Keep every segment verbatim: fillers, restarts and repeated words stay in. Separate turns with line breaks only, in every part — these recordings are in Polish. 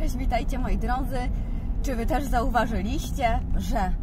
Cześć, witajcie moi drodzy. Czy wy też zauważyliście, że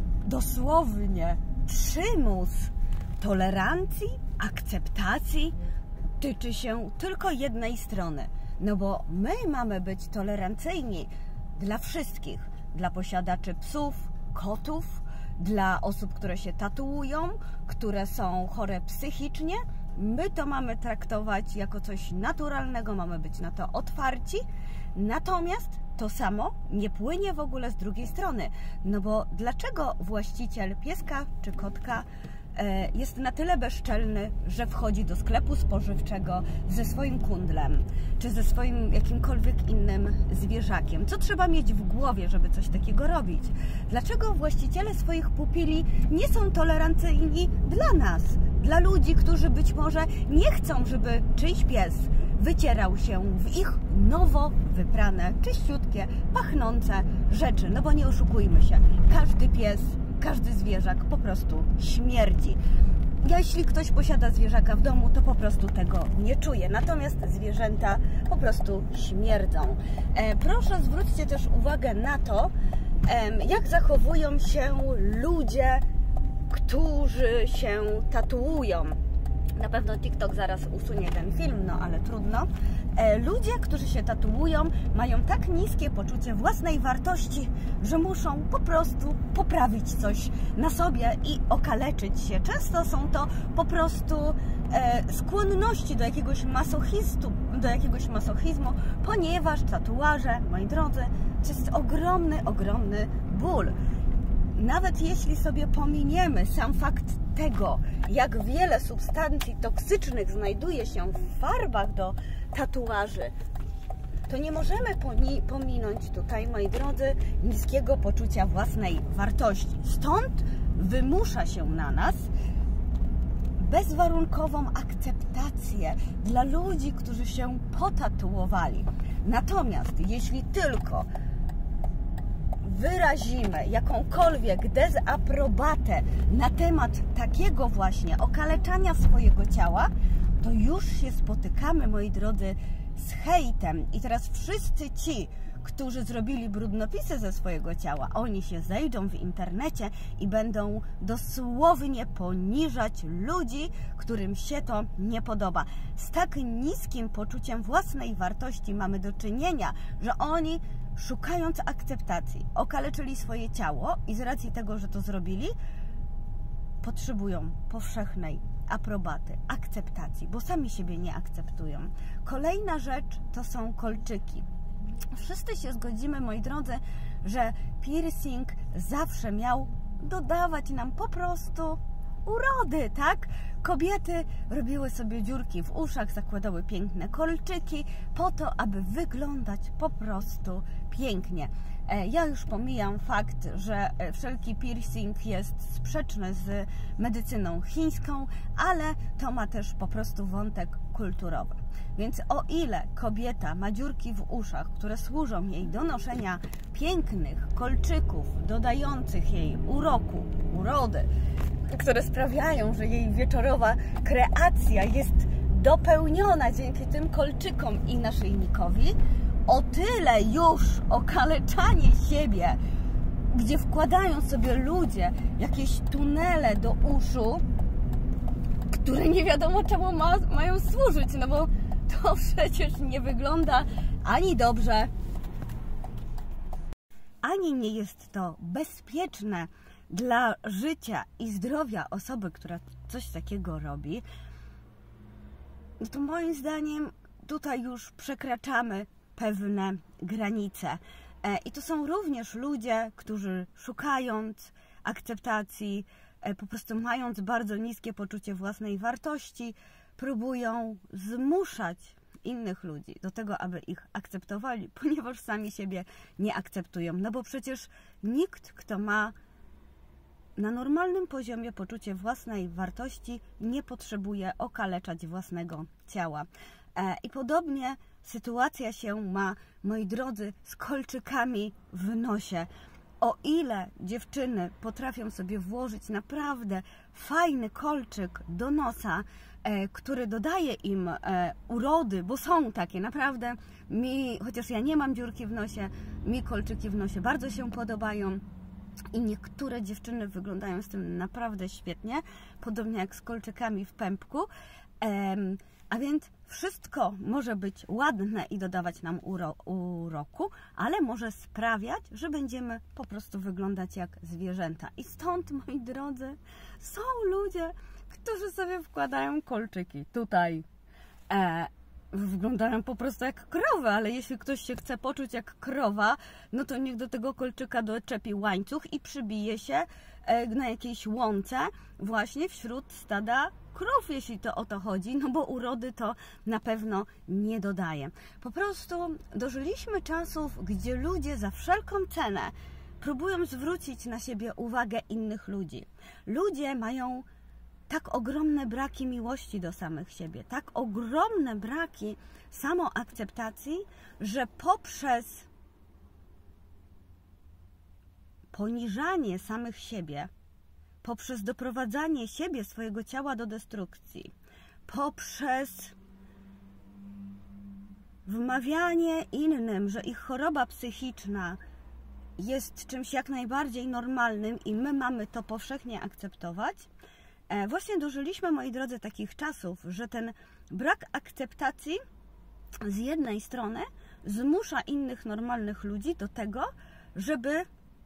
dosłownie przymus tolerancji, akceptacji tyczy się tylko jednej strony? No bo my mamy być tolerancyjni dla wszystkich, dla posiadaczy psów, kotów, dla osób, które się tatuują, które są chore psychicznie. My to mamy traktować jako coś naturalnego, mamy być na to otwarci. Natomiast to samo nie płynie w ogóle z drugiej strony. No bo dlaczego właściciel pieska czy kotka jest na tyle bezczelny, że wchodzi do sklepu spożywczego ze swoim kundlem, czy ze swoim jakimkolwiek innym zwierzakiem? Co trzeba mieć w głowie, żeby coś takiego robić? Dlaczego właściciele swoich pupili nie są tolerancyjni dla nas, dla ludzi, którzy być może nie chcą, żeby czyjś pies wycierał się w ich nowo wyprane, czyściutkie, pachnące rzeczy? No bo nie oszukujmy się, każdy pies, każdy zwierzak po prostu śmierdzi. Jeśli ktoś posiada zwierzaka w domu, to po prostu tego nie czuje. Natomiast zwierzęta po prostu śmierdzą. E, proszę zwróćcie też uwagę na to, e, jak zachowują się ludzie, którzy się tatuują. Na pewno TikTok zaraz usunie ten film, no ale trudno. E, ludzie, którzy się tatuują, mają tak niskie poczucie własnej wartości, że muszą po prostu poprawić coś na sobie i okaleczyć się. Często są to po prostu e, skłonności do jakiegoś masochistu, do jakiegoś masochizmu, ponieważ tatuaże, moi drodzy, to jest ogromny, ogromny ból. Nawet jeśli sobie pominiemy sam fakt tego, jak wiele substancji toksycznych znajduje się w farbach do tatuaży, to nie możemy pominąć tutaj, moi drodzy, niskiego poczucia własnej wartości. Stąd wymusza się na nas bezwarunkową akceptację dla ludzi, którzy się potatuowali. Natomiast jeśli tylko wyrazimy jakąkolwiek dezaprobatę na temat takiego właśnie okaleczania swojego ciała, to już się spotykamy, moi drodzy, z hejtem. I teraz wszyscy ci, którzy zrobili brudnopisy ze swojego ciała, oni się zejdą w internecie i będą dosłownie poniżać ludzi, którym się to nie podoba. Z tak niskim poczuciem własnej wartości mamy do czynienia, że oni, szukając akceptacji, okaleczyli swoje ciało i z racji tego, że to zrobili, potrzebują powszechnej aprobaty, akceptacji, bo sami siebie nie akceptują. Kolejna rzecz to są kolczyki. Wszyscy się zgodzimy, moi drodzy, że piercing zawsze miał dodawać nam po prostu urody, tak? Kobiety robiły sobie dziurki w uszach, zakładały piękne kolczyki po to, aby wyglądać po prostu pięknie. Ja już pomijam fakt, że wszelki piercing jest sprzeczny z medycyną chińską, ale to ma też po prostu wątek kulturowy. Więc o ile kobieta ma dziurki w uszach, które służą jej do noszenia pięknych kolczyków, dodających jej uroku, urody, które sprawiają, że jej wieczorowa kreacja jest dopełniona dzięki tym kolczykom i naszyjnikowi, o tyle już okaleczanie siebie, gdzie wkładają sobie ludzie jakieś tunele do uszu, które nie wiadomo czemu ma, mają służyć, no bo to przecież nie wygląda ani dobrze, ani nie jest to bezpieczne dla życia i zdrowia osoby, która coś takiego robi. No to moim zdaniem tutaj już przekraczamy pewne granice. I to są również ludzie, którzy szukając akceptacji, po prostu mając bardzo niskie poczucie własnej wartości, próbują zmuszać innych ludzi do tego, aby ich akceptowali, ponieważ sami siebie nie akceptują. No bo przecież nikt, kto ma na normalnym poziomie poczucie własnej wartości, nie potrzebuje okaleczać własnego ciała. I podobnie sytuacja się ma, moi drodzy, z kolczykami w nosie. O ile dziewczyny potrafią sobie włożyć naprawdę fajny kolczyk do nosa, e, który dodaje im e, urody, bo są takie, naprawdę mi, chociaż ja nie mam dziurki w nosie, mi kolczyki w nosie bardzo się podobają. I niektóre dziewczyny wyglądają z tym naprawdę świetnie, podobnie jak z kolczykami w pępku. Ehm, a więc wszystko może być ładne i dodawać nam uro, uroku, ale może sprawiać, że będziemy po prostu wyglądać jak zwierzęta. I stąd, moi drodzy, są ludzie, którzy sobie wkładają kolczyki tutaj. E, wyglądają po prostu jak krowy, ale jeśli ktoś się chce poczuć jak krowa, no to niech do tego kolczyka doczepi łańcuch i przybije się na jakiejś łące właśnie wśród stada krów, jeśli to o to chodzi, no bo urody to na pewno nie dodaje. Po prostu dożyliśmy czasów, gdzie ludzie za wszelką cenę próbują zwrócić na siebie uwagę innych ludzi. Ludzie mają tak ogromne braki miłości do samych siebie, tak ogromne braki samoakceptacji, że poprzez poniżanie samych siebie, poprzez doprowadzanie siebie, swojego ciała do destrukcji, poprzez wmawianie innym, że ich choroba psychiczna jest czymś jak najbardziej normalnym i my mamy to powszechnie akceptować, właśnie dożyliśmy, moi drodzy, takich czasów, że ten brak akceptacji z jednej strony zmusza innych normalnych ludzi do tego, żeby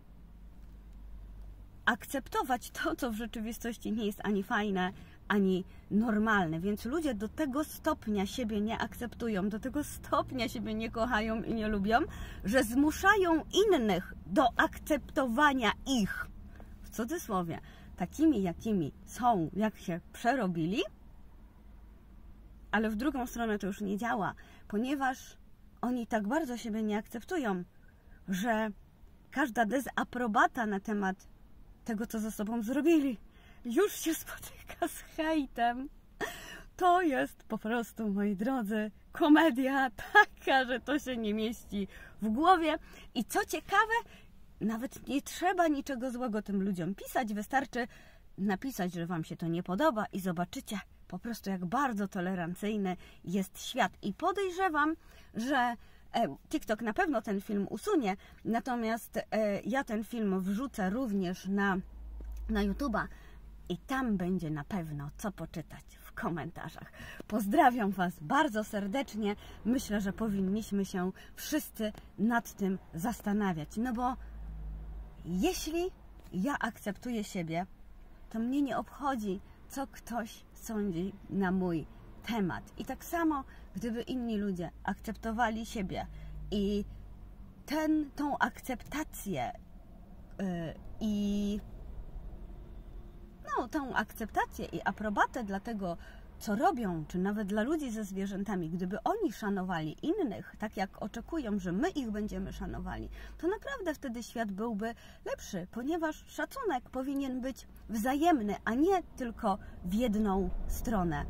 akceptować to, co w rzeczywistości nie jest ani fajne, ani normalne. Więc ludzie do tego stopnia siebie nie akceptują, do tego stopnia siebie nie kochają i nie lubią, że zmuszają innych do akceptowania ich, w cudzysłowie, takimi, jakimi są, jak się przerobili, ale w drugą stronę to już nie działa, ponieważ oni tak bardzo siebie nie akceptują, że każda dezaprobata na temat tego, co ze sobą zrobili, już się spotyka z hejtem. To jest po prostu, moi drodzy, komedia taka, że to się nie mieści w głowie. I co ciekawe, nawet nie trzeba niczego złego tym ludziom pisać, wystarczy napisać, że wam się to nie podoba i zobaczycie po prostu, jak bardzo tolerancyjny jest świat. I podejrzewam, że TikTok na pewno ten film usunie, natomiast ja ten film wrzucę również na, na YouTube'a i tam będzie na pewno co poczytać w komentarzach. Pozdrawiam was bardzo serdecznie. Myślę, że powinniśmy się wszyscy nad tym zastanawiać, no bo jeśli ja akceptuję siebie, to mnie nie obchodzi, co ktoś sądzi na mój temat. I tak samo, gdyby inni ludzie akceptowali siebie i ten, tą akceptację yy, i no, tą akceptację i aprobatę dla tego, co robią, czy nawet dla ludzi ze zwierzętami, gdyby oni szanowali innych, tak jak oczekują, że my ich będziemy szanowali, to naprawdę wtedy świat byłby lepszy, ponieważ szacunek powinien być wzajemny, a nie tylko w jedną stronę.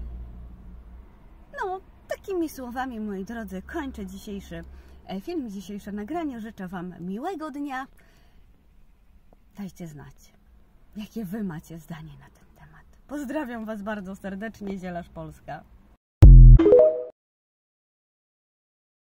No, takimi słowami, moi drodzy, kończę dzisiejszy film, dzisiejsze nagranie. Życzę wam miłego dnia. Dajcie znać, jakie wy macie zdanie na ten temat. Pozdrawiam was bardzo serdecznie, Zielarz Polska.